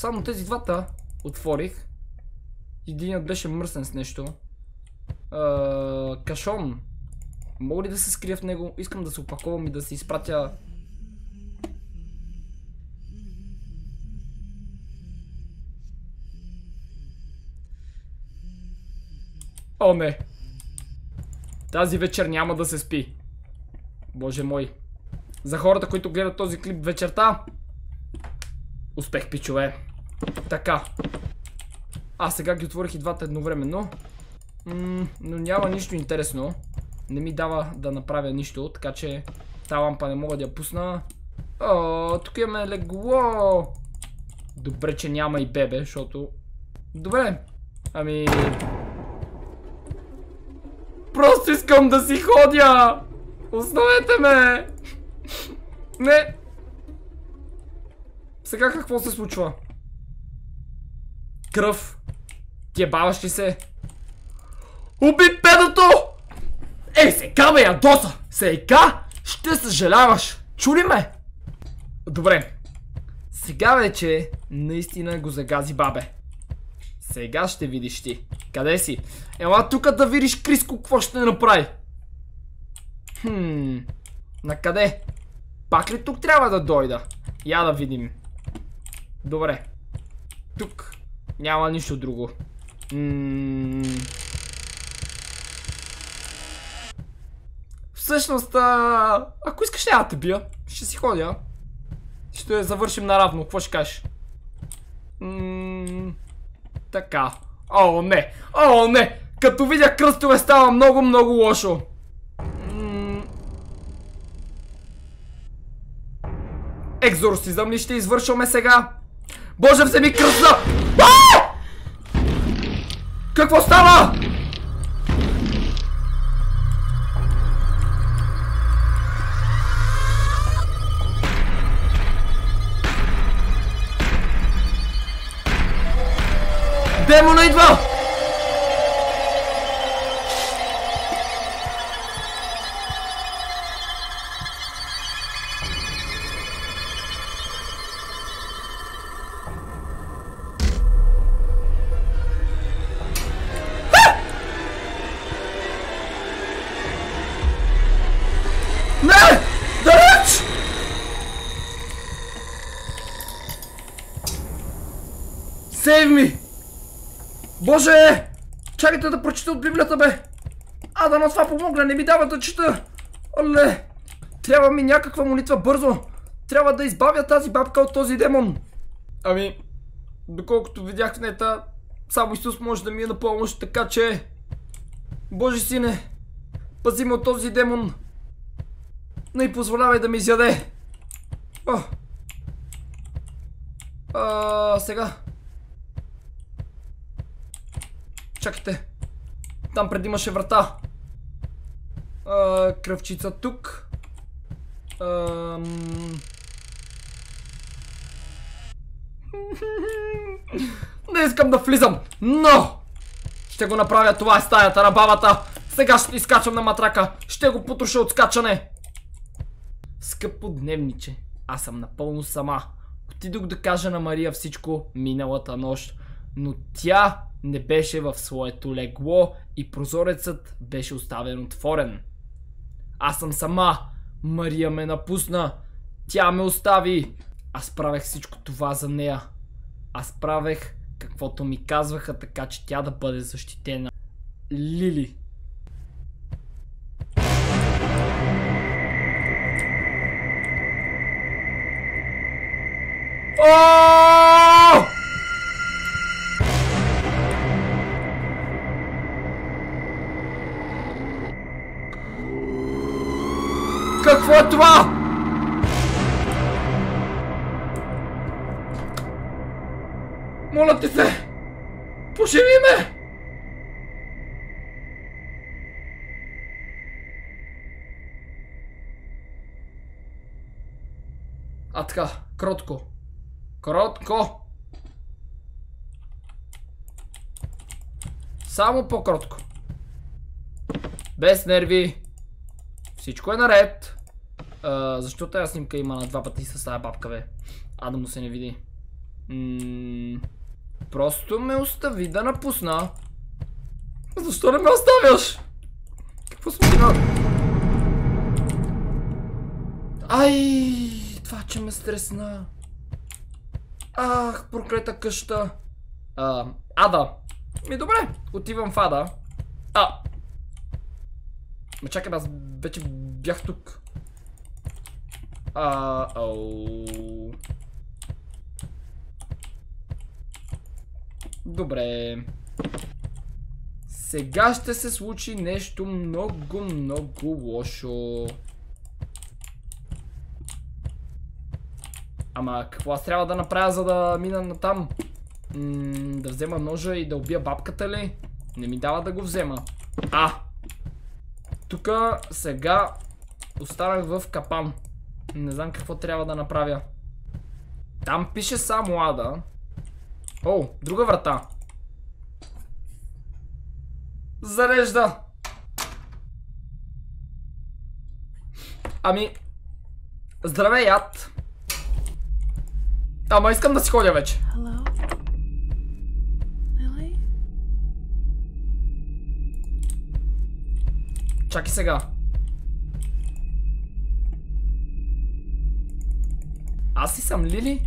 Само тези двата отворих. Единият беше мръсен с нещо. Кашон. Мога ли да се скрия в него? Искам да се опаковам и да се изпратя... О, не! Тази вечер няма да се спи. Боже мой. За хората, които гледат този клип вечерта, успех, пичове. Така. Аз сега ги отворих и двата едновременно. Но няма нищо интересно. Не ми дава да направя нищо, така че тази лампа не мога да я пусна. Тук имаме легло. Добре, че няма и бебе, защото... Добре. Ами... Просто искам да си ходя! Оставете ме! Не! Сега какво се случва? Кръв! Ти баваш ли се? Уби педото! Ей, сега ме ядоса! Сега ще съжаляваш! Чули ме? Добре. Сега вече наистина го загази бабе. Сега ще видиш ти. Къде си? Ела тук да видиш Криско какво ще направи. Накъде? Пак ли тук трябва да дойда? Я да видим. Добре. Тук няма нищо друго. Всъщност, ако искаш няма да те бия. Ще си ходя. Ще завършим наравно. Какво ще кажеш? Така. О, не! О, не! Като видя кръстове става много, много лошо. Екзорсизъм ли ще извършваме сега? Боже, вземи кръста! Какво става? Демона идва! Не! Далеч! Сейв ми! Боже! Чакайте да прочета от Библията, бе! Дано това помогна, не ми дава да чета! Оле! Трябва ми някаква молитва бързо! Трябва да избавя тази бабка от този демон! Ами, доколкото видях в нета, само Исус може да ми е на помощ, така че... Боже сине, пази ме от този демон! Не позволявай да ми изяде! Сега... Чакайте. Там преди имаше врата. Кръвчица тук. Не искам да влизам, но ще го направя. Това е стаята на бабата. Сега ще изкачвам на матрака. Ще го потроша от скачане. Скъпо дневниче, аз съм напълно сама. Отидох да кажа на Мария всичко миналата нощ, но тя не беше в своето легло и прозорецът беше оставен отворен. Аз съм сама. Мария ме напусна. Тя ме остави. Аз правех всичко това за нея. Аз правех каквото ми казваха, така че тя да бъде защитена. Лили. Какво е това? Моля ти се! Поживи ме! Така, кротко. Кротко! Само по-кротко. Без нерви. Всичко е наред. Защо тази снимка има на два пъти с тази бабка, бе? Да му се не види. Просто ме остави да напусна. Защо не ме оставяш? Какво сме имали? Ай, това че ме стресна. Ах, проклета къща. Ада. Добре, отивам в Ада. Ма чакай, аз вече бях тук. Добре. Сега ще се случи нещо много, много лошо. Ама какво аз трябва да направя, за да мина натам? Да взема ножа и да убия бабката ли? Не ми дава да го взема. Тука сега останах в капан. Не знам какво трябва да направя. Там пише само Ада. О, друга врата. Зарежда. Здравей, Яд. Ама искам да си ходя вече. Чакай сега. Аз си съм Лили?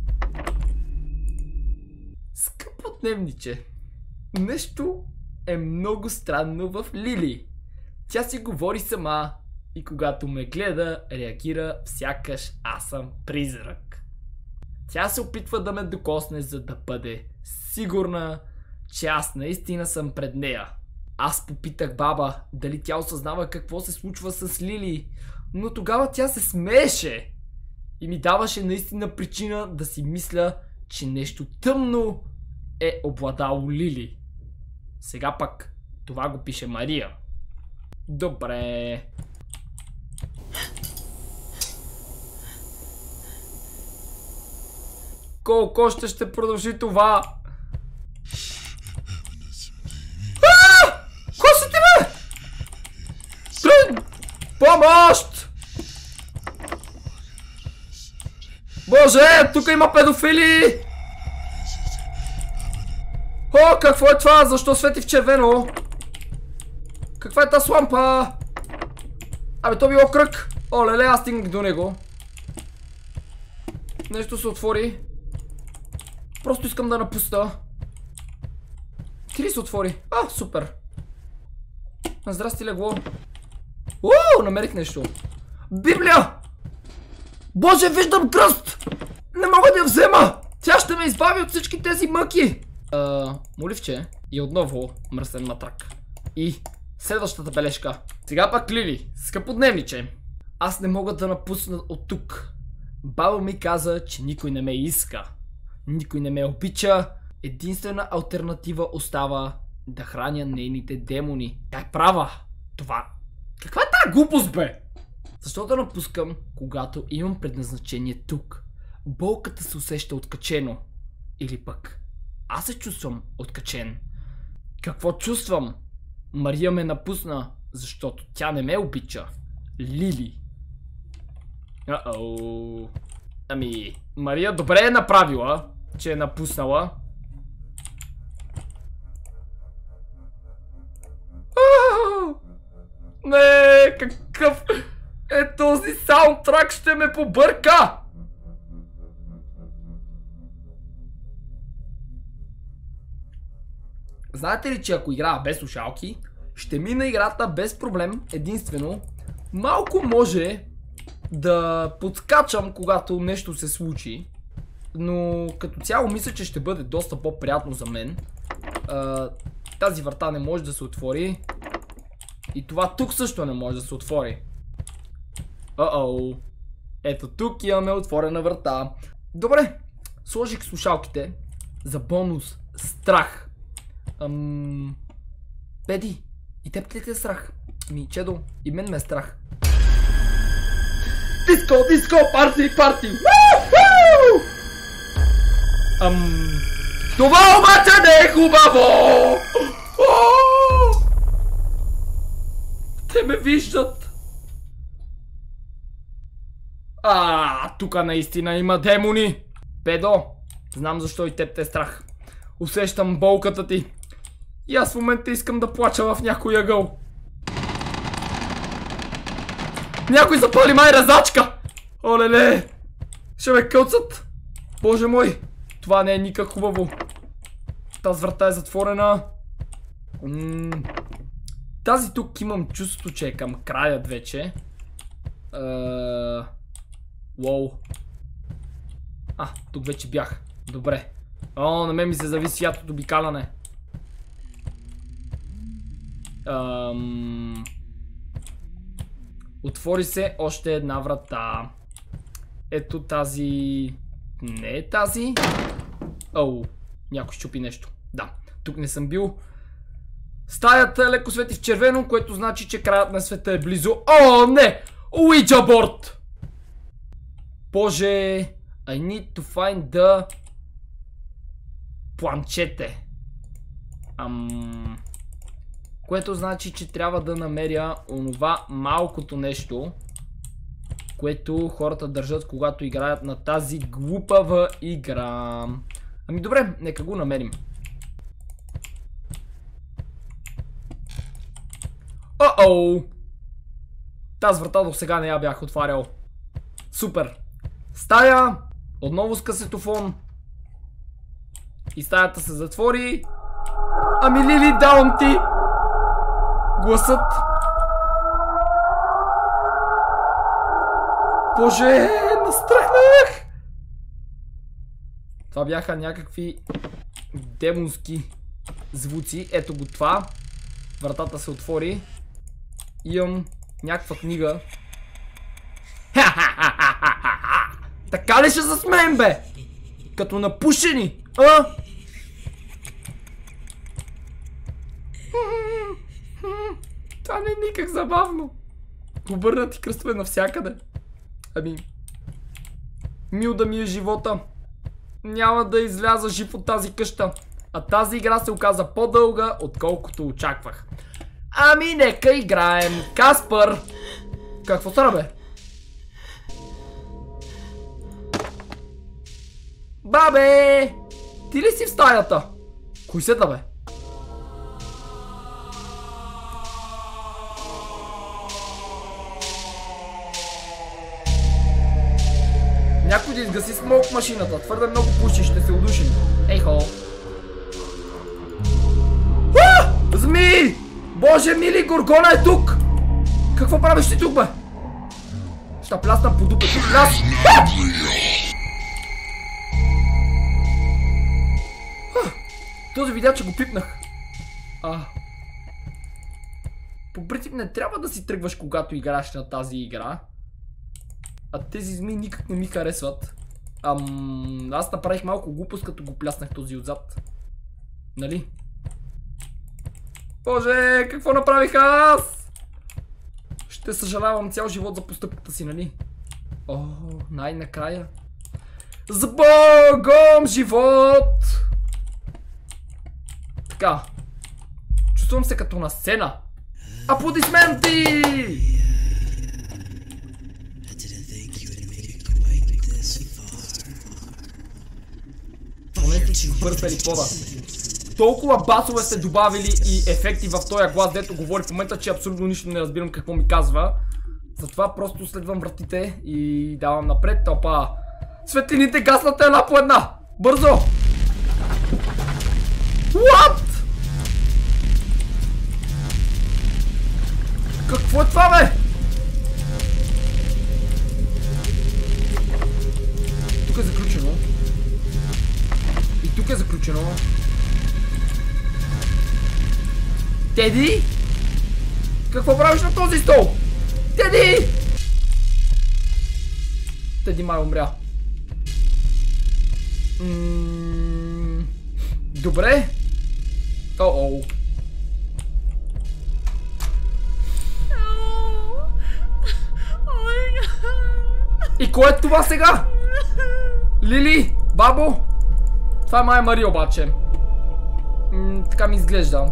Скъпо дневниче. Нещо е много странно в Лили. Тя си говори сама и когато ме гледа, реагира сякаш аз съм призрак. Тя се опитва да ме докосне, за да бъде сигурна, че аз наистина съм пред нея. Аз попитах баба дали тя осъзнава какво се случва с Лили, но тогава тя се смееше и ми даваше наистина причина да си мисля, че нещо тъмно е обладало Лили. Сега пък това го пише Мария. Добре. Колко още ще продължи това? Кой си ти, бе? Помощ! Боже, тук има педофили! О, какво е това? Защо свети в червено? Каква е тази лампа? То било кръг. О, леле, аз стигнах до него. Нещо се отвори. Просто искам да напусна. Три се отвори. Супер. Здрасти, легло. Намерих нещо. Библия! Боже, виждам кръст! Не мога да я взема! Тя ще ме избави от всички тези мъки! Моливче и отново мръсен матрак. И следващата бележка. Сега пак Лили, скъподневниче. Аз не мога да напусна от тук. Баба ми каза, че никой не ме иска. Никой не ме обича. Единствена алтернатива остава да храня нейните демони. Тя е права. Това. Каква е тази глупост, бе? Защо да напускам, когато имам предназначение тук? Болката се усеща откачено. Или пък аз се чувствам откачен. Какво чувствам? Мария ме напусна, защото тя не ме обича. Лили. Мария добре е направила, че е напуснала. Не, какъв е този саундтрак, ще ме побърка! Знаете ли, че ако играя без слушалки, ще мина играта без проблем, единствено малко може да подскачам, когато нещо се случи, но като цяло мисля, че ще бъде доста по-приятно за мен. Тази врата не може да се отвори и това тук също не може да се отвори. Ето тук имаме отворена врата. Добре, сложих слушалките за бонус страх. Педи, и теб ли те е страх? Чедо, и мен ме е страх. Диско, парти! Това обаче не е хубаво! Те ме виждат. Тук наистина има демони. Педо, Знам защо и теб те е страх. Усещам болката ти. И аз в момента искам да плача в някой ъгъл. Някой запали май резачка! Олеле! Ще ме кълцат! Боже мой! Това не е никак хубаво. Тази врата е затворена. Тази тук имам чувство, че е към краят вече. Уоу. Тук вече бях. Добре. На мен ми се зависи ятото обикаляне. Отвори се още една врата. Ето тази... Не е тази. Някой щупи нещо. Да, тук не съм бил. Стаята леко свети в червено, което значи, че краят на света е близо. Не! Ouija board! Боже! I need to find the... планчете. Което значи, че трябва да намеря онова малкото нещо, което хората държат, когато играят на тази глупава игра. Добре, нека го намерим. Тази врата до сега не я бях отварял. Супер. Стая. Отново с касетофон. И стаята се затвори. Лили, давам ти гласът. Боже, настрахнах. Това бяха някакви демонски звуци. Ето го това. Вратата се отвори. Имам някаква книга. Така ли ще засмеем, бе? Като напушени, Това не е никак забавно. Обърнати кръстове навсякъде. Мил да ми е живота. Няма да изляза жив от тази къща. А тази игра се оказа по-дълга, отколкото очаквах. Нека играем. Каспър! Какво стана, бе? Бабе! Ти ли си в стаята? Кой седна, бе? Някой да изгаси смок машината. Твърде много пуши, ще се удушим. Ейхо! Змии! Боже мили, Горгона е тук! Какво правиш ти тук, бе? Ще плясна по дупето. Пляс! Този видя, че го пипнах. По принцип не трябва да си тръгваш, когато играеш на тази игра. Тези змии никак не ми харесват. Аз направих малко глупост, като го пляснах този отзад. Нали? Боже, какво направих аз? Ще съжалявам цял живот за постъпката си, нали? Най-накрая. С Богом живот! Така. Чувствам се като на сцена. Аплодисменти! Помнете, че избързали пода. Толкова басове сте добавили и ефекти в този глас, дето говори в момента, че абсолютно нищо не разбирам какво ми казва. Затова просто следвам вратите и давам напред. Светлините гаснат една по една. Бързо! What? Какво е това, бе? Тук е заключено. И тук е заключено. Теди? Какво правиш на този стол? Теди! Теди май умря. Добре. И кой е това сега? Лили? Бабо? Това е май Мари обаче. Така ми изглежда.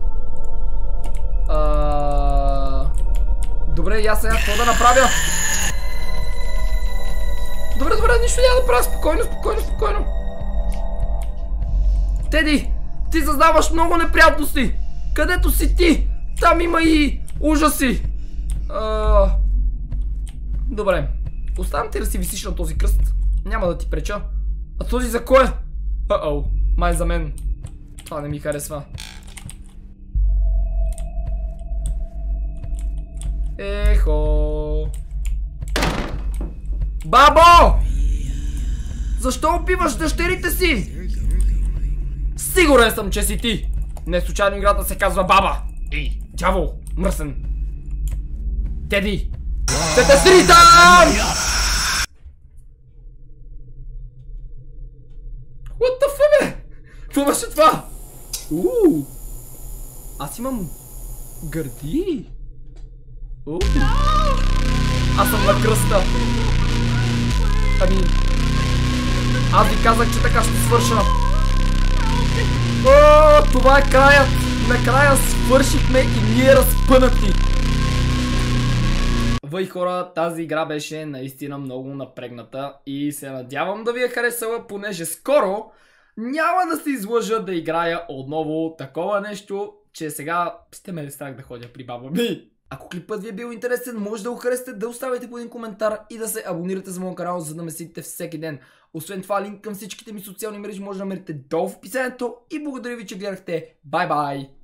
Добре, и аз сега какво да направя? Добре, нищо няма да правя. Спокойно. Теди, ти създаваш много неприятности. Където си ти, там има и ужаси. Добре. Оставам ти да си висиш на този кръст. Няма да ти преча. А този за кой е? Май за мен. Това не ми харесва. Ехо. Бабо! Защо убиваш дъщерите си? Сигурен съм, че си ти. Не случайно играта се казва Баба. Ей, дявол, мръсен. Теди! Ще те сритам! What the fuck, бе? Какво беше това? Аз имам гърди. Аз съм на кръста. Ами, аз ви казах, че така ще свърша. Това е краят. Накрая свършихме и ние разпънати. Въй хора, тази игра беше наистина много напрегната и се надявам да ви е харесала, понеже скоро няма да се излъжа да играя отново такова нещо, че сега сте ме страх да ходя при баба ми. Ако клипът ви е бил интересен, може да го харесате, да оставите по един коментар и да се абонирате за моят канал, за да ме следите всеки ден. Освен това, линк към всичките ми социални мрежи може да намерите долу в описанието и благодаря ви, че гледахте. Бай-бай!